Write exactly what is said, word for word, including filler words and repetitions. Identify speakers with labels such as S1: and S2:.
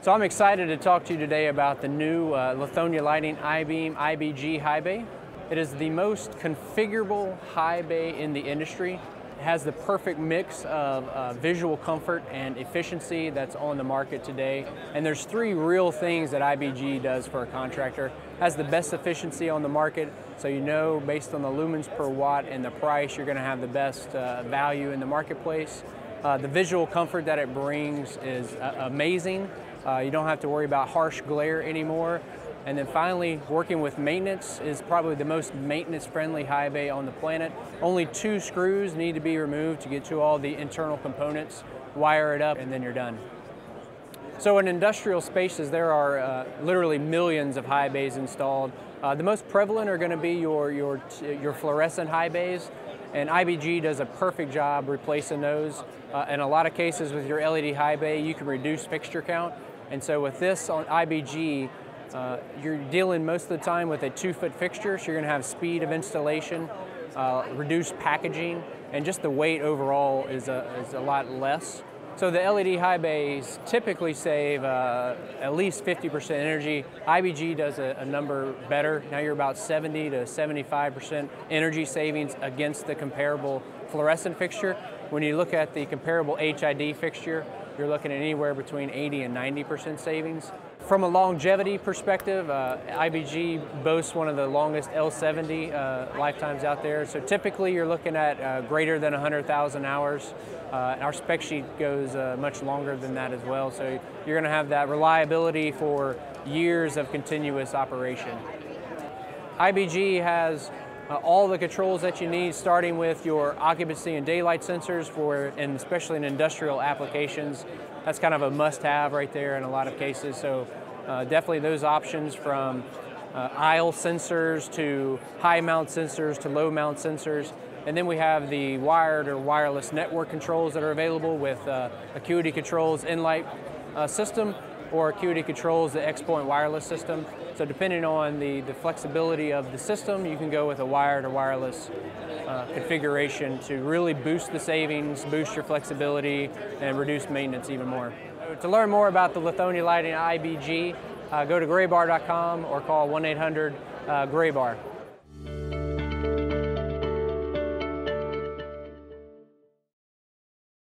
S1: So I'm excited to talk to you today about the new uh, Lithonia Lighting I-beam I B G high bay. It is the most configurable high bay in the industry. It has the perfect mix of uh, visual comfort and efficiency that's on the market today. And there's three real things that I B G does for a contractor. It has the best efficiency on the market, so you know based on the lumens per watt and the price, you're going to have the best uh, value in the marketplace. Uh, the visual comfort that it brings is uh, amazing. Uh, you don't have to worry about harsh glare anymore. And then finally, working with maintenance is probably the most maintenance-friendly high bay on the planet. Only two screws need to be removed to get to all the internal components, wire it up, and then you're done. So in industrial spaces, there are uh, literally millions of high bays installed. Uh, the most prevalent are going to be your, your, your fluorescent high bays. And I B G does a perfect job replacing those. Uh, in a lot of cases with your L E D high bay, you can reduce fixture count. And so with this on I B G, uh, you're dealing most of the time with a two foot fixture, so you're gonna have speed of installation, uh, reduced packaging, and just the weight overall is a, is a lot less. So the L E D high bays typically save uh, at least fifty percent energy. I B G does a, a number better. Now you're about seventy to seventy-five percent energy savings against the comparable fluorescent fixture. When you look at the comparable H I D fixture, you're looking at anywhere between eighty and ninety percent savings. From a longevity perspective, uh, I B G boasts one of the longest L seventy uh, lifetimes out there. So typically you're looking at uh, greater than one hundred thousand hours. Uh, our spec sheet goes uh, much longer than that as well. So you're going to have that reliability for years of continuous operation. I B G has uh, all the controls that you need, starting with your occupancy and daylight sensors for, and especially in industrial applications. That's kind of a must-have right there in a lot of cases. So uh, definitely those options, from uh, aisle sensors to high mount sensors to low mount sensors. And then we have the wired or wireless network controls that are available with uh, Acuity Controls in-light uh, system, or Acuity Controls the X-Point wireless system. So depending on the, the flexibility of the system, you can go with a wired or wireless uh, configuration to really boost the savings, boost your flexibility, and reduce maintenance even more. To learn more about the Lithonia Lighting I B G, uh, go to graybar dot com or call one eight hundred Graybar.